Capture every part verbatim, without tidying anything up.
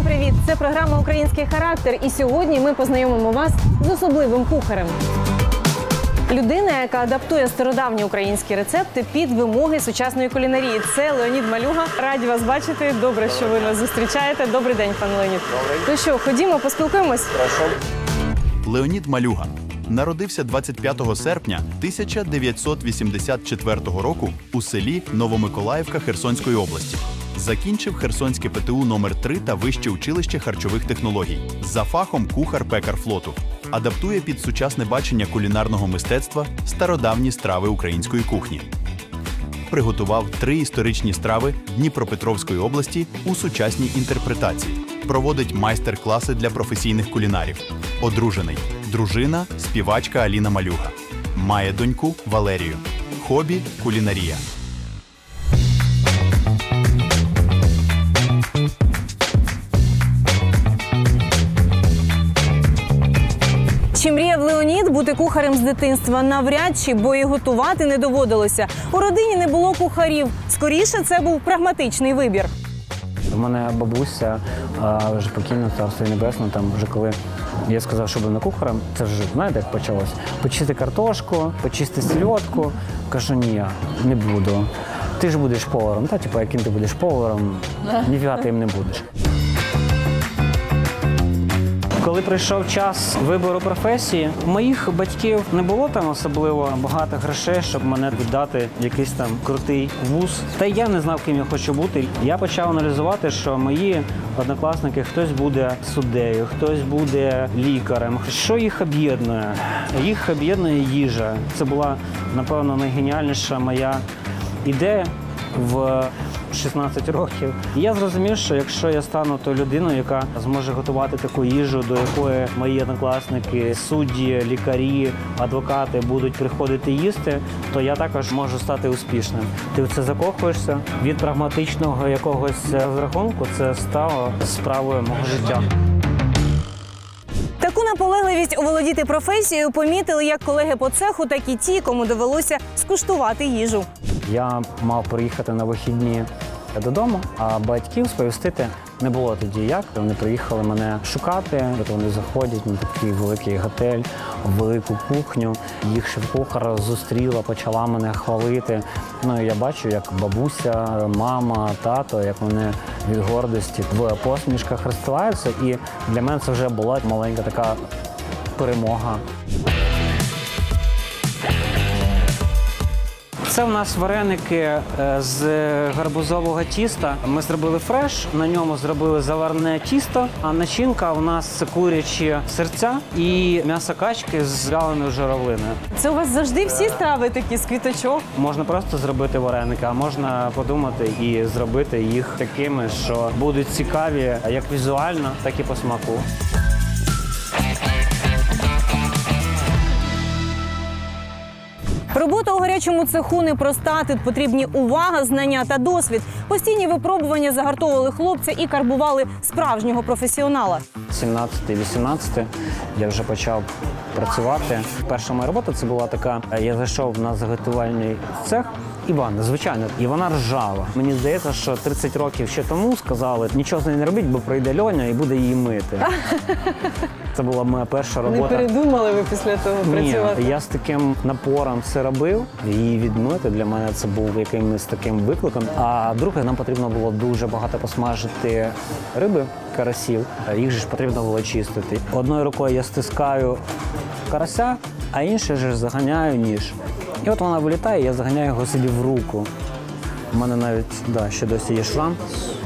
привіт! Це програма «Український характер» і сьогодні ми познайомимо вас з особливим кухарем. Людина, яка адаптує стародавні українські рецепти під вимоги сучасної кулінарії. Це Леонід Малюга. Раді вас бачити. Добре, що ви нас зустрічаєте. Добрий день, пан Леонід. Добрий. Ну що, ходімо, поспілкуємось? Хорошо. Леонід Малюга народився двадцять п'ятого серпня тисяча дев'ятсот вісімдесят четвертого року у селі Новомиколаївка Херсонської області. Закінчив Херсонське Пе Те У номер три та Вище училище харчових технологій. За фахом кухар-пекар флоту. Адаптує під сучасне бачення кулінарного мистецтва стародавні страви української кухні. Приготував три історичні страви Дніпропетровської області у сучасній інтерпретації. Проводить майстер-класи для професійних кулінарів. Одружений. Дружина – співачка Аліна Малюга. Має доньку Валерію. Хобі – кулінарія. Чи мріяв Леонід бути кухарем з дитинства? Навряд чи, бо і готувати не доводилося. У родині не було кухарів. Скоріше, це був прагматичний вибір. У мене бабуся, вже покійна, царство небесне, там вже коли я сказав, що буду кухарем, це вже, знаєте, як почалось? Почисти картошку, почисти сельодку. Кажу, ні, не буду. Ти ж будеш поваром. Та, типу, яким ти будеш поваром, ніфіга ти їм не будеш. Коли прийшов час вибору професії, у моїх батьків не було там особливо багато грошей, щоб мене віддати в якийсь там крутий вуз. Та й я не знав, ким я хочу бути. Я почав аналізувати, що мої однокласники, хтось буде суддею, хтось буде лікарем. Що їх об'єднує? Їх об'єднує їжа. Це була, напевно, найгеніальніша моя ідея в шістнадцять років. І я зрозумів, що якщо я стану тою людиною, яка зможе готувати таку їжу, до якої мої однокласники, судді, лікарі, адвокати будуть приходити їсти, то я також можу стати успішним. Ти в це закохуєшся. Від прагматичного якогось розрахунку це стало справою мого життя. Таку наполегливість оволодіти професією помітили як колеги по цеху, так і ті, кому довелося скуштувати їжу. Я мав приїхати на вихідні додому, а батьків сповістити не було тоді як. Вони приїхали мене шукати, вони заходять на такий великий готель, велику кухню. Їх шеф-кухар зустріла, почала мене хвалити. Ну, і я бачу, як бабуся, мама, тато, як вони від гордості в посмішках розстилаються. І для мене це вже була маленька така перемога. Це в нас вареники з гарбузового тіста. Ми зробили фреш, на ньому зробили заварне тісто, а начинка у нас це курячі серця і м'ясо качки з вяленою журавлиною. Це у вас завжди всі страви такі з квіточок? Можна просто зробити вареники, а можна подумати і зробити їх такими, що будуть цікаві як візуально, так і по смаку. Робота у гарячому цеху непроста, тут потрібні увага, знання та досвід. Постійні випробування загартовували хлопця і карбували справжнього професіонала. сімнадцятий-вісімнадцятий я вже почав працювати. Перша моя робота це була така, я зайшов на заготувальний цех, і ванна, звичайно, і вона ржава. Мені здається, що тридцять років ще тому сказали, нічого з нею не робіть, бо прийде Льоня і буде її мити. Це була моя перша робота. Не передумали ви після того працювати? Ні, я з таким напором це робив. Її відмити для мене це був якимось таким викликом. А друге, нам потрібно було дуже багато посмажити риби, карасів. Їх же ж потрібно було чистити. Одною рукою я стискаю карася, а іншою ж заганяю ніж. І от вона вилітає, і я заганяю його собі в руку. У мене навіть, да, ще досі є шрам.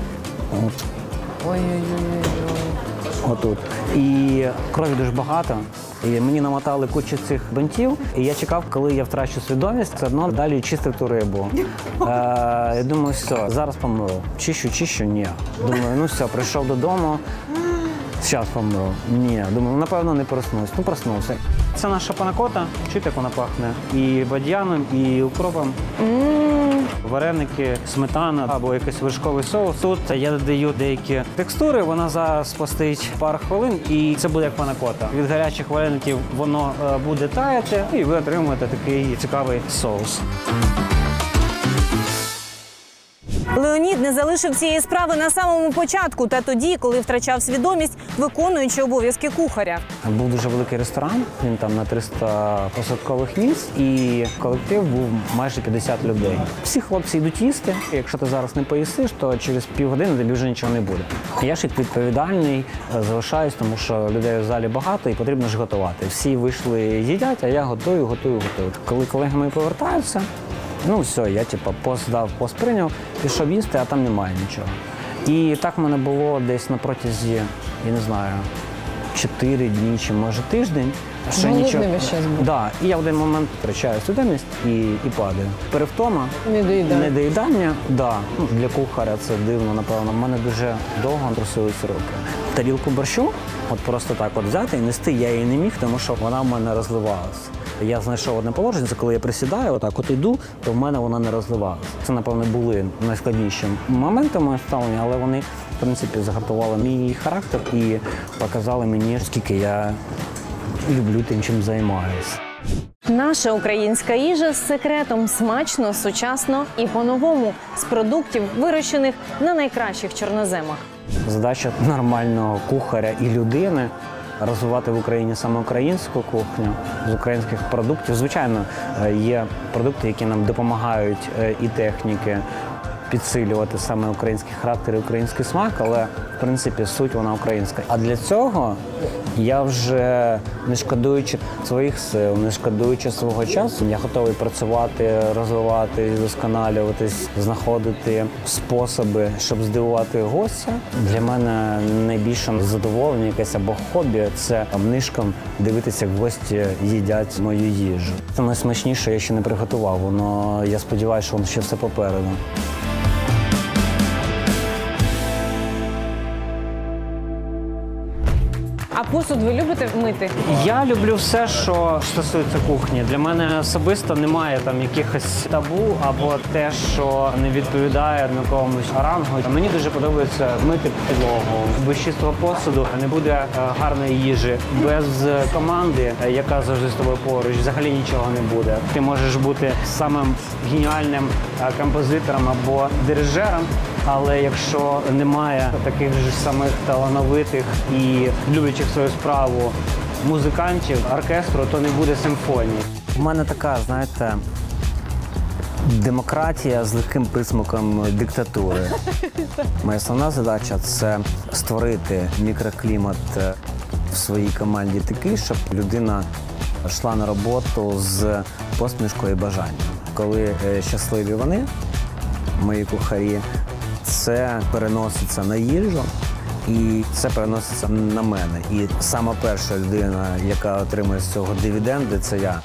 Ой-ой-ой. Отут. І крові дуже багато. І мені намотали кучу цих бинтів, і я чекав, коли я втрачу свідомість, все одно далі чистив ту рибу. Е, я думаю, все, зараз помру. Чищу, чищу, ні. Думаю, ну все, прийшов додому, зараз помру. Ні, думаю, напевно не проснусь. Ну, проснувся. Це наша панакота, чуєте, як вона пахне? І бадьяном, і укропом. Mm. Вареники, сметана або якийсь вершковий соус. Тут я додаю деякі текстури, вона зараз постоїть пару хвилин і це буде як панакота. Від гарячих вареників воно буде таяти і ви отримуєте такий цікавий соус. Леонід не залишив цієї справи на самому початку та тоді, коли втрачав свідомість, виконуючи обов'язки кухаря. Був дуже великий ресторан, він там на триста посадкових місць, і колектив був майже п'ятдесят людей. Всі хлопці йдуть їсти. Якщо ти зараз не поїсиш, то через півгодини тобі вже нічого не буде. Я ж як відповідальний залишаюсь, тому що людей в залі багато і потрібно ж готувати. Всі вийшли, їдять, а я готую, готую, готую. Коли колеги мої повертаються, ну все, я типу пост дав, пост прийняв, пішов їсти, а там немає нічого. І так в мене було десь на протязі, я не знаю, чотири дні чи може тиждень. Ще нічого. Да. І я в один момент втрачаю свідомість і, і падаю. Перевтома, Недоїдання. недоїдання, да. Ну, для кухаря це дивно, напевно. У мене дуже довго трусилися руки. Тарілку борщу, от просто так от взяти і нести я її не міг, тому що вона в мене розливалася. Я знайшов одне положення, це коли я присідаю, отак от йду, то в мене вона не розливалася. Це, напевно, були найскладніші моменти моєї ставлення, але вони, в принципі, загартували мій характер і показали мені, скільки я люблю тим, чим займаюся. Наша українська їжа з секретом смачно, сучасно і по-новому з продуктів, вирощених на найкращих чорноземах. Задача нормального кухаря і людини – розвивати в Україні саме українську кухню з українських продуктів. Звичайно, є продукти, які нам допомагають і техніки підсилювати саме український характер і український смак, але, в принципі, суть вона українська. А для цього я вже, не шкодуючи своїх сил, не шкодуючи свого часу, я готовий працювати, розвивати, вдосконалюватись, знаходити способи, щоб здивувати гостя. Для мене найбільше задоволення якесь або хобі – це нишком дивитися, як гості їдять мою їжу. Це найсмачніше я ще не приготував, воно, я сподіваюся, що воно ще все попереду. А посуд ви любите мити? Я люблю все, що стосується кухні. Для мене особисто немає там якихось табу або те, що не відповідає якомусь рангу. Мені дуже подобається мити підлогу. Без чистого посуду не буде гарної їжі. Без команди, яка завжди з тобою поруч, взагалі нічого не буде. Ти можеш бути самим геніальним композитором або дирижером, але якщо немає таких ж самих талановитих і люблячих свою справу музикантів, оркестру, то не буде симфонії. У мене така, знаєте, демократія з легким присмаком диктатури. Моя основна задача – це створити мікроклімат в своїй команді такий, щоб людина йшла на роботу з посмішкою і бажанням. Коли щасливі вони, мої кухарі, це переноситься на їжу, і це переноситься на мене. І сама перша людина, яка отримує з цього дивіденди, це я.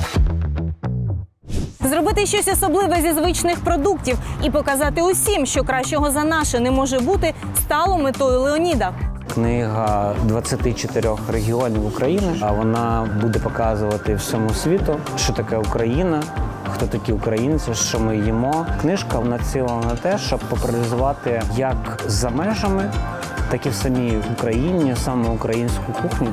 Зробити щось особливе зі звичних продуктів і показати усім, що кращого за наше не може бути, стало метою Леоніда. Книга двадцяти чотирьох регіонів України, а вона буде показувати всьому світу, що таке Україна, хто такі українці, що ми їмо. Книжка націлена на те, щоб популяризувати як за межами, так і в самій Україні, саме українську кухню.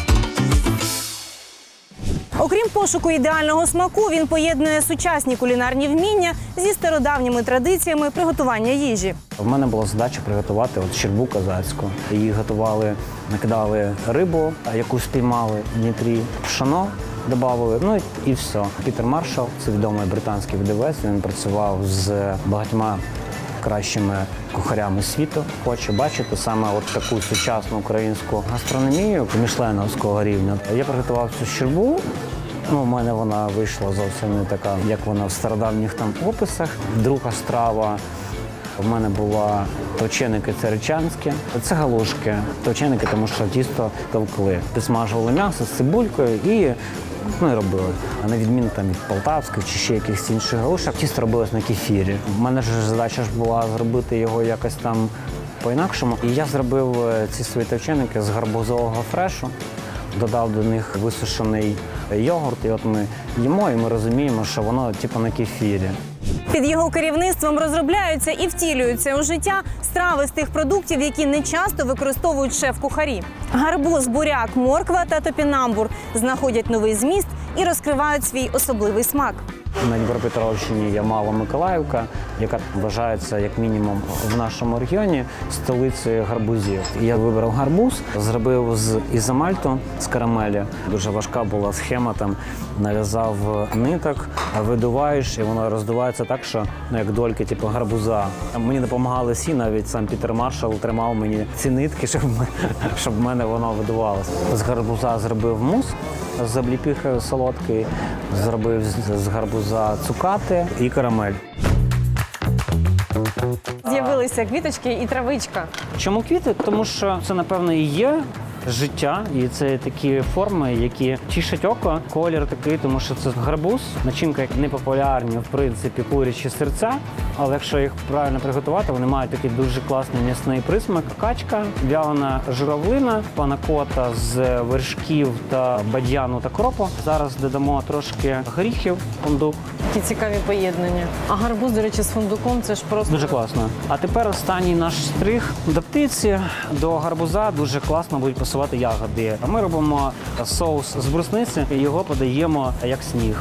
Окрім пошуку ідеального смаку, він поєднує сучасні кулінарні вміння зі стародавніми традиціями приготування їжі. В мене була задача приготувати от щербу козацьку. Її готували, накидали рибу, яку спіймали в Дніпрі, пшоно додали, ну і все. Пітер Маршал, це відомий британський видавець, він працював з багатьма кращими кухарями світу. Хочу бачити саме от таку сучасну українську гастрономію мішленовського рівня. Я приготував цю щербу. Ну, у мене вона вийшла зовсім не така, як вона в стародавніх там описах. Друга страва у мене була товченики царичанські. Це галушки. Товченики, тому що тісто товкли. Підсмажували м'ясо з цибулькою і ну і робили. А на відміну там від полтавських чи ще якихось інших галушок, тісто робилось на кефірі. У мене ж задача ж була зробити його якось там по-інакшому. І я зробив ці свої товченики з гарбузового фрешу, додав до них висушений йогурт, і от ми їмо, і ми розуміємо, що воно типу на кефірі. Під його керівництвом розробляються і втілюються у життя страви з тих продуктів, які не часто використовують шеф-кухарі. Гарбуз, буряк, морква та топінамбур знаходять новий зміст і розкривають свій особливий смак. На Дніпропетровщині є Мало-Миколаївка, яка вважається, як мінімум, в нашому регіоні столицею гарбузів. Я вибрав гарбуз, зробив з ізомальту, з карамелі. Дуже важка була схема, там нав'язав ниток, видуваєш, і воно роздувається так, що ну, як дольки, типу гарбуза. Мені допомагали всі, навіть сам Пітер Маршал тримав мені ці нитки, щоб, щоб в мене воно видувалося. З гарбуза зробив мус, з обліпіхи солодкий, зробив з гарбуза цукати і карамель. З'явилися квіточки і травичка. Чому квіти? Тому що це, напевно, і є життя, і це такі форми, які тішать око. Колір такий, тому що це гарбуз. Начинка не популярні, в принципі, курячі серця, але якщо їх правильно приготувати, вони мають такий дуже класний м'ясний присмак. Качка, вялена журавлина, панакота з вершків та бадьяну та кропу. Зараз додамо трошки горіхів, фундук. Такі цікаві поєднання. А гарбуз, до речі, з фундуком – це ж просто… Дуже класно. А тепер останній наш штрих. До птиці, до гарбуза дуже класно будуть пасувати ягоди. А ми робимо соус з брусниці і його подаємо як сніг.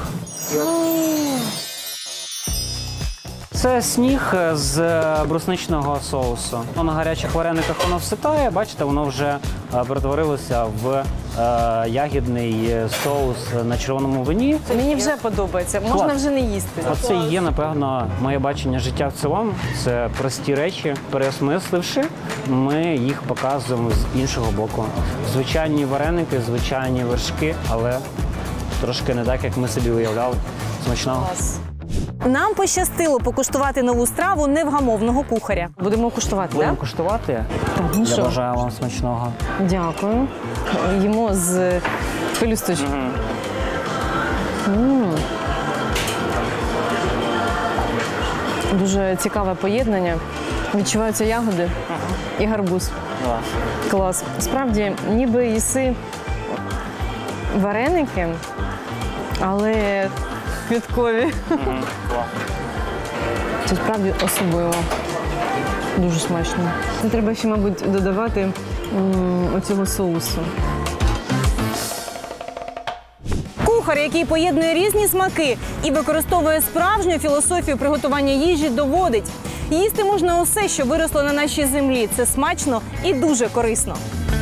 Це сніг з брусничного соусу. На гарячих варениках воно вситає, бачите, воно вже перетворилося в ягідний соус на червоному вині. Мені вже подобається, можна Клас. вже не їсти. Оце і є, напевно, моє бачення життя в цілому. Це прості речі. Переосмисливши, ми їх показуємо з іншого боку. Звичайні вареники, звичайні вершки, але трошки не так, як ми собі уявляли. Смачного. Клас. Нам пощастило покуштувати нову страву невгамовного кухаря. Будемо куштувати, Будемо так? куштувати. ну Я що? бажаю вам смачного. Дякую. Їмо з пелюсточок. М. Дуже цікаве поєднання. Відчуваються ягоди і гарбуз. Клас. Клас. Справді, ніби їси вареники, але квіткові. Це справді особливо. Дуже смачно. Це треба ще, мабуть, додавати м, оцього соусу. Кухар, який поєднує різні смаки і використовує справжню філософію приготування їжі, доводить. Їсти можна усе, що виросло на нашій землі. Це смачно і дуже корисно.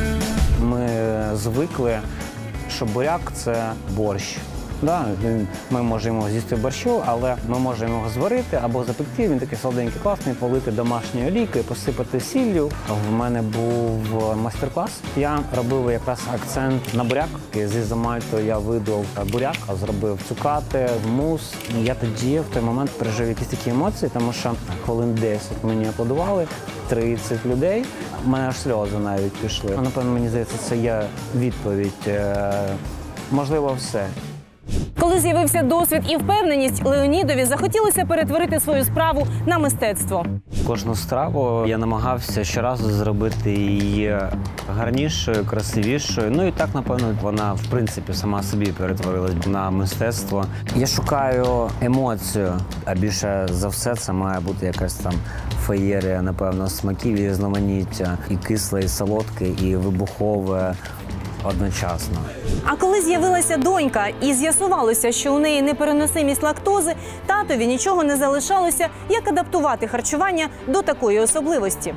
Ми звикли, що буряк – це борщ. Да, він- ми можемо з'їсти борщу, але ми можемо його зварити або запекти. Він такий солоденький, класний, полити домашньою олійкою, посипати сіллю. В мене був майстер-клас. Я робив якраз акцент на буряк. З ізомальту я видав буряк, зробив цукати, мус. Я тоді в той момент пережив якісь такі емоції, тому що хвилин десять мені аплодували, тридцять людей. У мене аж сльози навіть пішли. Ну, напевно, мені здається, це є відповідь. Е, Можливо, все. Коли з'явився досвід і впевненість, Леонідові захотілося перетворити свою справу на мистецтво. Кожну страву я намагався щоразу зробити її гарнішою, красивішою. Ну і так, напевно, вона, в принципі, сама собі перетворилась на мистецтво. Я шукаю емоцію, а більше за все це має бути якась там феєрія, напевно, смаків і різноманіття. І кисле, і солодке, і вибухове одночасно. А коли з'явилася донька і з'ясувалося, що у неї непереносимість лактози, татові нічого не залишалося, як адаптувати харчування до такої особливості.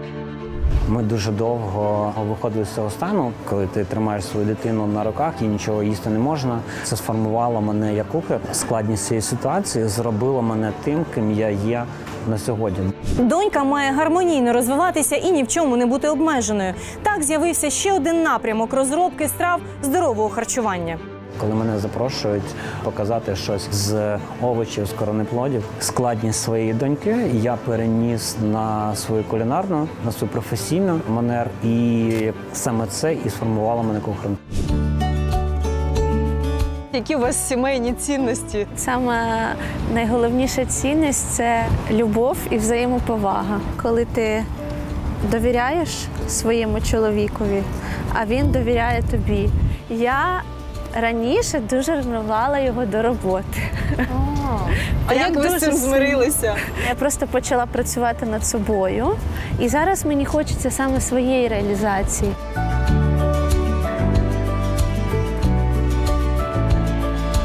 Ми дуже довго виходили з цього стану, коли ти тримаєш свою дитину на руках і нічого їсти не можна. Це сформувало мене як кухар. Складність цієї ситуації зробила мене тим, ким я є на сьогодні. Донька має гармонійно розвиватися і ні в чому не бути обмеженою. Так з'явився ще один напрямок розробки страв здорового харчування. Коли мене запрошують показати щось з овочів, з коренеплодів, складність своєї доньки я переніс на свою кулінарну, на свою професійну манер, і саме це і сформувало мене кухарем. Які у вас сімейні цінності? Саме найголовніша цінність – це любов і взаємоповага. Коли ти довіряєш своєму чоловікові, а він довіряє тобі. Я раніше дуже ревнувала його до роботи. А як ви з цим змирилися? Я просто почала працювати над собою, і зараз мені хочеться саме своєї реалізації.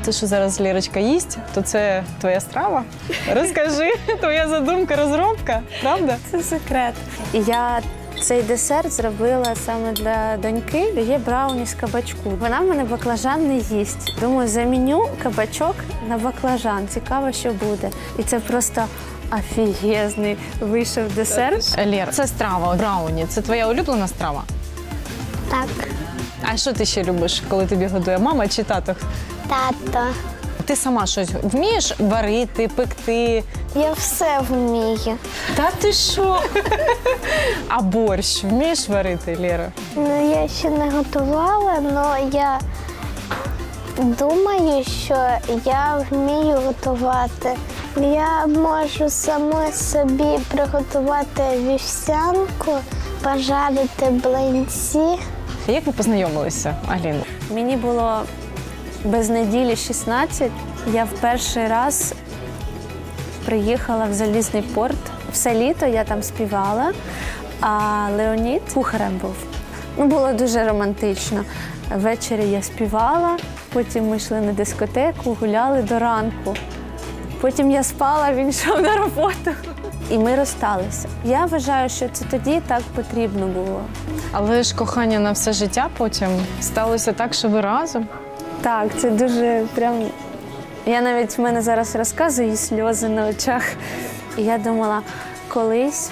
Те, що зараз Лєрочка їсть, то це твоя страва? Розкажи, твоя задумка, розробка, правда? Це секрет. І я цей десерт зробила саме для доньки. Є брауні з кабачку. Вона в мене баклажан не їсть. Думаю, заміню кабачок на баклажан. Цікаво, що буде. І це просто офігезний вийшов десерт. Лєр, це страва, брауні. Це твоя улюблена страва? Так, А що ти ще любиш, коли тобі годує мама чи тато? тато. Ти сама щось вмієш варити, пекти? Я все вмію. Та ти що? А борщ вмієш варити, Лєра? Ну, я ще не готувала, але я думаю, що я вмію готувати. Я можу сама собі приготувати вівсянку, пожарити блинці. Як ви познайомилися, Аліна? Мені було без неділі шістнадцять. Я в перший раз приїхала в Залізний порт. Все літо я там співала, а Леонід кухарем був. Ну, було дуже романтично. Ввечері я співала, потім ми йшли на дискотеку, гуляли до ранку. Потім я спала, він йшов на роботу. І ми розсталися. Я вважаю, що це тоді так потрібно було. Але ж кохання на все життя потім сталося так, що ви разом. Так, це дуже прям. Я навіть в мене зараз розказую і сльози на очах. І я думала, колись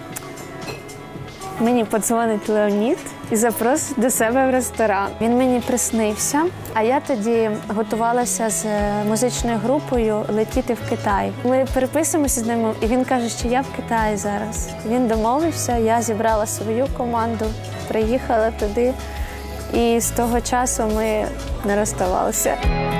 мені подзвонить Леонід і запросить до себе в ресторан. Він мені приснився, а я тоді готувалася з музичною групою летіти в Китай. Ми переписуємося з ним, і він каже, що я в Китаї зараз. Він домовився, я зібрала свою команду, приїхала туди, і з того часу ми не розставалися.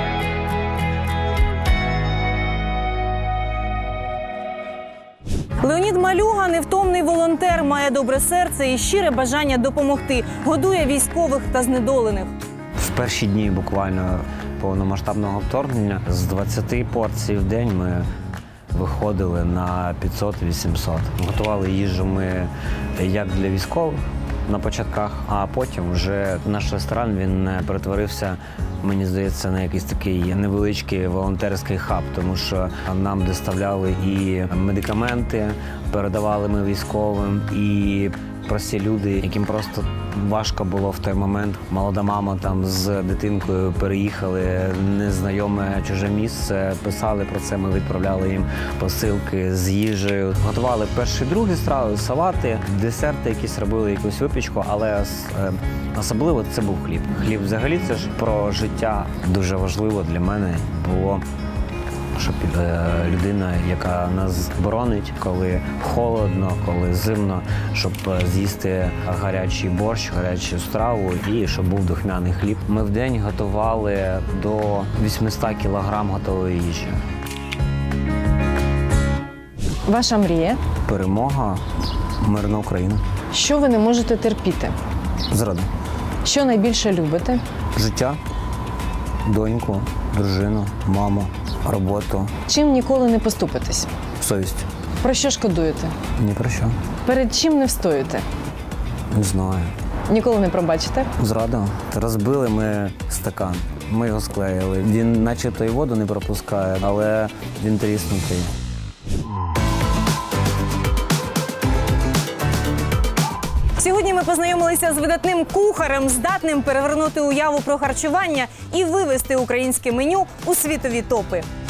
Леонід Малюга – невтомний волонтер, має добре серце і щире бажання допомогти. Годує військових та знедолених. В перші дні буквально повномасштабного вторгнення з двадцяти порцій в день ми виходили на п'ятсот-вісімсот. Готували їжу ми як для військових на початках, а потім вже наш ресторан він перетворився, мені здається, на якийсь такий невеличкий волонтерський хаб, тому що нам доставляли і медикаменти, передавали ми військовим, і прості люди, яким просто важко було в той момент. Молода мама там з дитинкою переїхали в незнайоме чуже місце, писали про це, ми відправляли їм посилки з їжею. Готували перші, другі страви, салати, десерти якісь робили, якусь випічку, але особливо це був хліб. Хліб взагалі це ж про життя. Дуже важливо для мене було, щоб людина, яка нас боронить, коли холодно, коли зимно, щоб з'їсти гарячий борщ, гарячу страву і щоб був духмяний хліб. Ми в день готували до вісімсот кілограм готової їжі. Ваша мрія? Перемога, мирна Україна. Що ви не можете терпіти? Зрада. Що найбільше любите? Життя, доньку, дружину, маму, роботу. Чим ніколи не поступитесь? Совість. Про що шкодуєте? Ні про що. Перед чим не встоїте? Не знаю. Ніколи не пробачите? Зрада. Розбили ми стакан. Ми його склеїли. Він начебто і воду не пропускає, але він тріснутий. Сьогодні ми познайомилися з видатним кухарем, здатним перевернути уяву про харчування і вивести українське меню у світові топи.